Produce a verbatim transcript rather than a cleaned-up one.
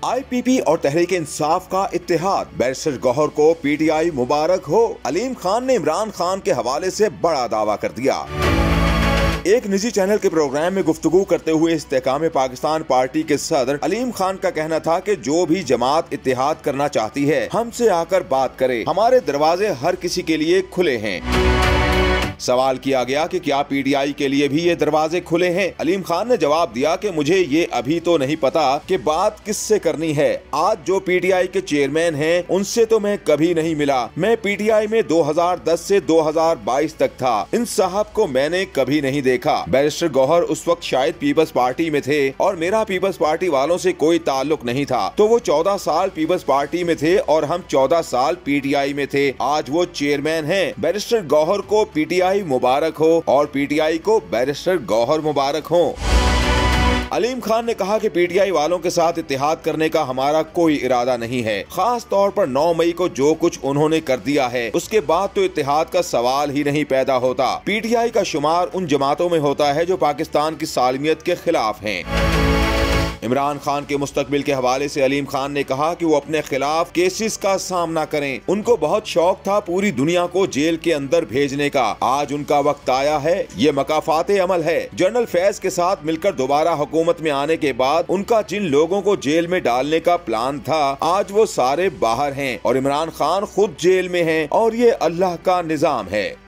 I P P और तहरीक इंसाफ का इत्तेहाद, barrister Gauhar को पी टी आई मुबारक हो। अलीम खान ने इमरान खान के हवाले से बड़ा दावा कर दिया। एक निजी चैनल के प्रोग्राम में गुफ्तगू करते हुए इस्तेहकाम पाकिस्तान पार्टी के सदर अलीम खान का कहना था कि जो भी जमात इत्तेहाद करना चाहती है हमसे आकर बात करे, हमारे दरवाजे हर किसी के लिए खुले हैं। सवाल किया गया कि क्या पी टी आई के लिए भी ये दरवाजे खुले हैं। अलीम खान ने जवाब दिया कि मुझे ये अभी तो नहीं पता कि बात किससे करनी है। आज जो पी टी आई के चेयरमैन हैं उनसे तो मैं कभी नहीं मिला। मैं पी टी आई में दो हज़ार दस से दो हज़ार बाईस तक था। इन साहब को मैंने कभी नहीं देखा। बैरिस्टर गौहर उस वक्त शायद पीपल्स पार्टी में थे और मेरा पीपल्स पार्टी वालों से कोई ताल्लुक नहीं था। तो वो चौदह साल पीपल्स पार्टी में थे और हम चौदह साल पी टी आई में थे। आज वो चेयरमैन हैं। बैरिस्टर गौहर को पी टी आई मुबारक हो और पी टी आई को बैरिस्टर गौहर मुबारक हो। अलीम खान ने कहा कि पी टी आई वालों के साथ इत्तेहाद करने का हमारा कोई इरादा नहीं है। खास तौर पर नौ मई को जो कुछ उन्होंने कर दिया है उसके बाद तो इत्तेहाद का सवाल ही नहीं पैदा होता। पी टी आई का शुमार उन जमातों में होता है जो पाकिस्तान की सालमियत के खिलाफ हैं। इमरान खान के मुस्तकबिल के हवाले से अलीम खान ने कहा कि वो अपने खिलाफ केसेस का सामना करें। उनको बहुत शौक था पूरी दुनिया को जेल के अंदर भेजने का। आज उनका वक्त आया है। ये मकाफाते अमल है। जनरल फैज के साथ मिलकर दोबारा हुकूमत में आने के बाद उनका जिन लोगों को जेल में डालने का प्लान था आज वो सारे बाहर हैं और इमरान खान खुद जेल में हैं और ये अल्लाह का निजाम है।